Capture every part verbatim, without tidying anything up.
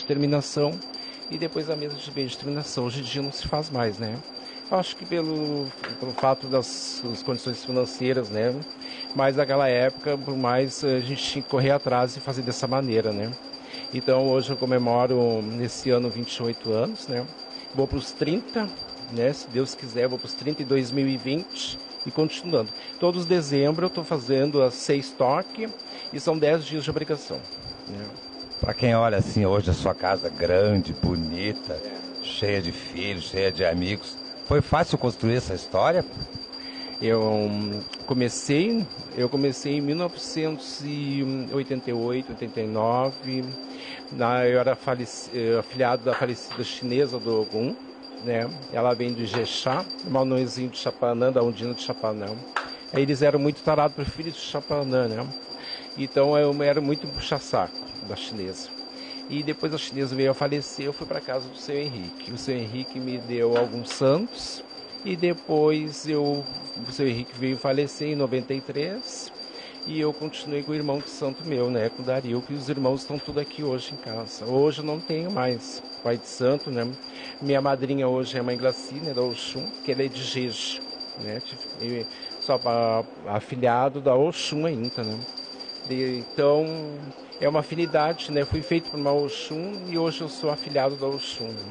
de terminação e depois a mesa de beijo de terminação. Hoje em dia não se faz mais, né? Eu acho que pelo, pelo fato das, das condições financeiras, né? Mas naquela época, por mais, a gente tinha que correr atrás e fazer dessa maneira, né? Então hoje eu comemoro nesse ano vinte e oito anos, né? Vou para os trinta, né? Se Deus quiser, vou para os trinta em dois mil e vinte e continuando. Todos os dezembro eu estou fazendo as seis toques e são dez dias de obrigação, né? Para quem olha assim hoje a sua casa grande, bonita, é. cheia de filhos, cheia de amigos, foi fácil construir essa história? Eu comecei, eu comecei em mil novecentos e oitenta e oito, oitenta e nove, na, eu era faleci, afiliado da falecida chinesa do Ogum, né? Ela vem de Jexá, Manoezinho de Chapanã, da Undina de Chapanã. Eles eram muito tarados por filhos de Chapanã, né? Então eu era muito puxa-saco da chinesa. E depois a chinesa veio a falecer, eu fui para casa do seu Henrique. O seu Henrique me deu alguns santos e depois eu, o seu Henrique veio falecer em noventa e três e eu continuei com o irmão de santo meu, né, com o Dario, que os irmãos estão tudo aqui hoje em casa. Hoje eu não tenho mais pai de santo, né? Minha madrinha hoje é a mãe Glaci, né, da Oxum, que ela é de Jeje, né? E só afilhado da Oxum ainda, né? Então, é uma afinidade, né? Fui feito por uma Oxum e hoje eu sou afilhado da Oxum. Né?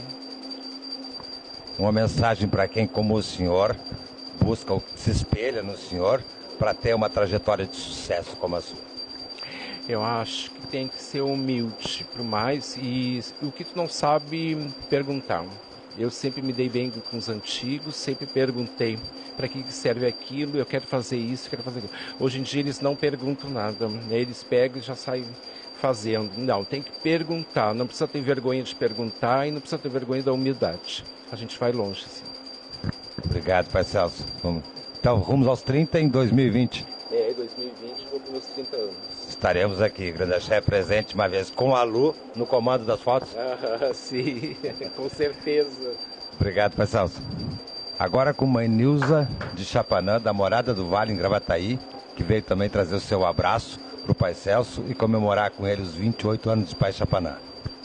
Uma mensagem para quem, como o senhor, busca, se espelha no senhor para ter uma trajetória de sucesso como a sua. Eu acho que tem que ser humilde por mais e o que tu não sabe perguntar. Eu sempre me dei bem com os antigos, sempre perguntei para que serve aquilo, eu quero fazer isso, eu quero fazer aquilo. Hoje em dia eles não perguntam nada, né? Eles pegam e já saem fazendo. Não, tem que perguntar, não precisa ter vergonha de perguntar e não precisa ter vergonha da humildade. A gente vai longe, assim. Obrigado, pai Celso. Vamos. Então, rumos aos trinta em dois mil e vinte. É, dois mil e vinte, vou para meus trinta anos. Estaremos aqui, Grande Axé, presente uma vez com a Lu no comando das fotos. Ah, sim, com certeza. Obrigado, pai Celso. Agora com mãe Nilza de Chapanã, da Morada do Vale, em Gravataí, que veio também trazer o seu abraço para o pai Celso e comemorar com ele os vinte e oito anos de pai Chapanã.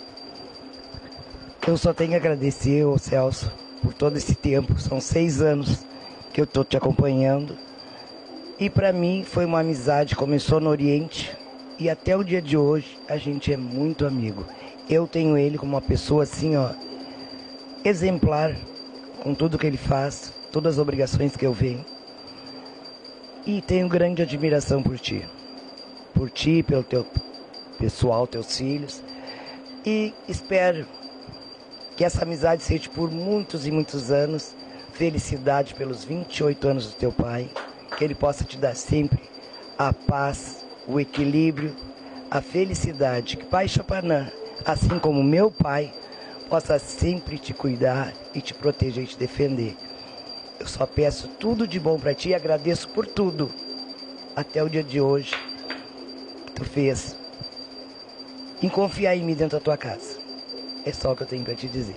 Eu só tenho a agradecer ao Celso por todo esse tempo. São seis anos que eu estou te acompanhando. E para mim foi uma amizade, começou no Oriente e até o dia de hoje a gente é muito amigo. Eu tenho ele como uma pessoa assim, ó, exemplar, com tudo que ele faz, todas as obrigações que eu venho. E tenho grande admiração por ti. Por ti, pelo teu pessoal, teus filhos. E espero que essa amizade seja por muitos e muitos anos. Felicidade pelos vinte e oito anos do teu pai. Que ele possa te dar sempre a paz, o equilíbrio, a felicidade. Que pai Chapanã, assim como meu pai, possa sempre te cuidar e te proteger e te defender. Eu só peço tudo de bom para ti e agradeço por tudo. Até o dia de hoje que tu fez. Em confiar em mim dentro da tua casa. É só o que eu tenho para te dizer.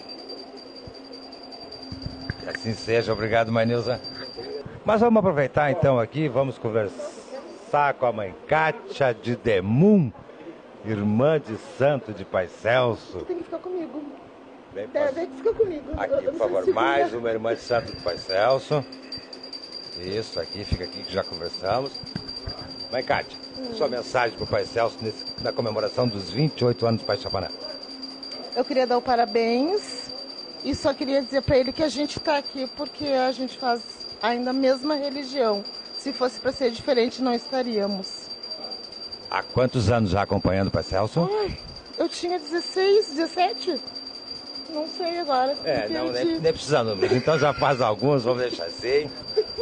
Que assim seja. Obrigado, mãe Nilza. Mas vamos aproveitar então aqui, vamos conversar com a mãe Kátia de Demum, irmã de santo de pai Celso. Tem que ficar comigo. Vem, Deve ficar comigo. Aqui, por favor, mais uma irmã de santo de pai Celso. Isso, aqui, fica aqui que já conversamos. Mãe Kátia, hum. sua mensagem para o pai Celso nesse, na comemoração dos vinte e oito anos do pai Chapanã. Eu queria dar o parabéns e só queria dizer para ele que a gente está aqui porque a gente faz ainda a mesma religião. Se fosse para ser diferente, não estaríamos. Há quantos anos já acompanhando o pai Celso? Ai, eu tinha dezesseis, dezessete. Não sei agora. É, não, nem, nem precisando, mas então já faz alguns, vamos deixar assim.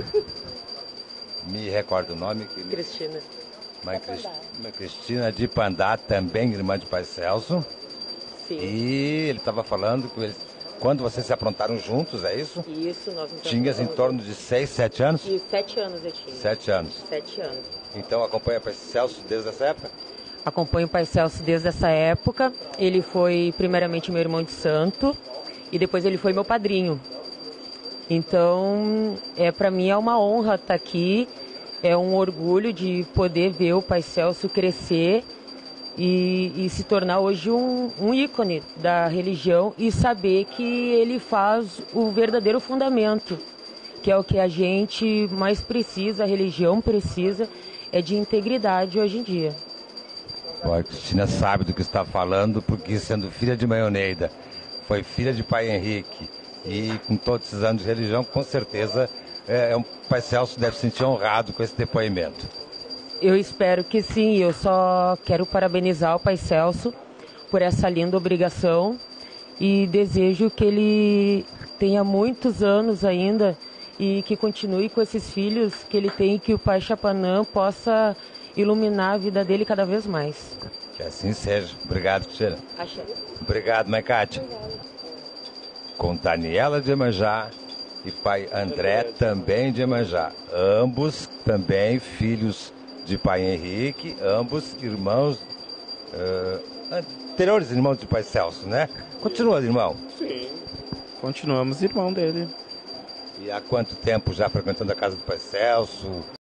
Me recordo o nome. Que me... Cristina. Mãe, Crist... Mãe Cristina de Pandá, também irmã de pai Celso. Sim. E ele estava falando que eles... quando vocês se aprontaram juntos, é isso? Isso, nós nos Tinhas em torno de seis, sete anos? E sete anos eu tinha. Sete anos. Sete anos. Então acompanha o pai Celso desde essa época? Acompanho o pai Celso desde essa época. Ele foi primeiramente meu irmão de santo e depois ele foi meu padrinho. Então, é, para mim é uma honra estar aqui, é um orgulho de poder ver o pai Celso crescer e, e se tornar hoje um, um ícone da religião e saber que ele faz o verdadeiro fundamento, que é o que a gente mais precisa, a religião precisa, é de integridade hoje em dia. A Cristina sabe do que está falando, porque sendo filha de Mãe Oneida, foi filha de Pai Henrique, e com todos esses anos de religião, com certeza, é, o Pai Celso deve se sentir honrado com esse depoimento. Eu espero que sim, eu só quero parabenizar o Pai Celso por essa linda obrigação e desejo que ele tenha muitos anos ainda e que continue com esses filhos que ele tem e que o Pai Chapanã possa iluminar a vida dele cada vez mais. Que assim seja. Obrigado, Cristina. Axé. Obrigado, Mãe Cátia. Com Daniela de Iemanjá e pai André também de Iemanjá. Ambos também filhos de Pai Henrique, ambos irmãos, uh, anteriores irmãos de Pai Celso, né? Continua, irmão? Sim. Continuamos irmão dele. E há quanto tempo já frequentando a casa do Pai Celso?